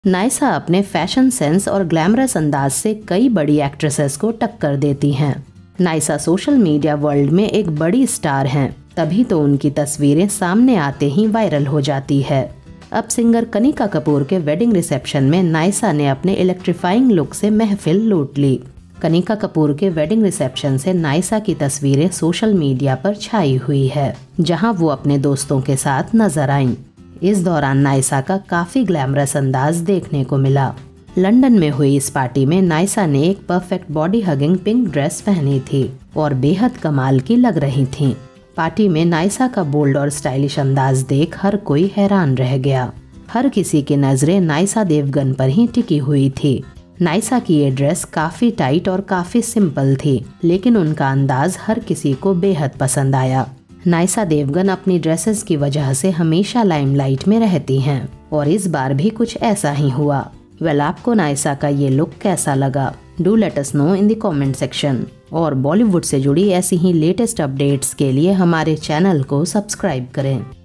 नायसा अपने fashion sense और glamorous अंदाज से कई बड़ी एक्ट्रेसेस को टक्कर देती हैं। नायसा सोशल मीडिया वर्ल्ड में एक बड़ी स्टार हैं, तभी तो उनकी तस्वीरें सामने आते ही वायरल हो जाती है। अब सिंगर कनिका कपूर के वेडिंग रिसेप्शन में नायसा ने अपने इलेक्ट्रीफाइंग लुक से महफिल लूट ली। कनिका कपूर के वेडिंग रिसेप्शन से नायसा की तस्वीरें सोशल मीडिया पर छाई हुई है, जहां वो अपने दोस्तों के साथ नजर आईं। इस दौरान नायसा का काफी ग्लैमरस अंदाज देखने को मिला। लंदन में हुई इस पार्टी में नायसा ने एक perfect body hugging pink dress पहनी थी और बेहद कमाल की लग रही थीं। पार्टी में नायसा का बोल्ड और स्टाइलिश अंदाज देख हर कोई हैरान रह गया। हर किसी की नजरें नायसा देवगन पर ही टिकी हुई थी। नायसा की ये ड्रेस काफी टाइट और काफी सिंपल थी, लेकिन उनका अंदाज हर किसी को बेहद पसंद आया। नायसा देवगन अपनी ड्रेसेस की वजह से हमेशा लाइमलाइट में रहती हैं और इस बार भी कुछ ऐसा ही हुआ। आपको नायसा का ये लुक कैसा लगा? Do let us know in the comment section. और बॉलीवुड से जुड़ी ऐसी ही लेटेस्ट अपडेट्स के लिए हमारे चैनल को सब्सक्राइब करें।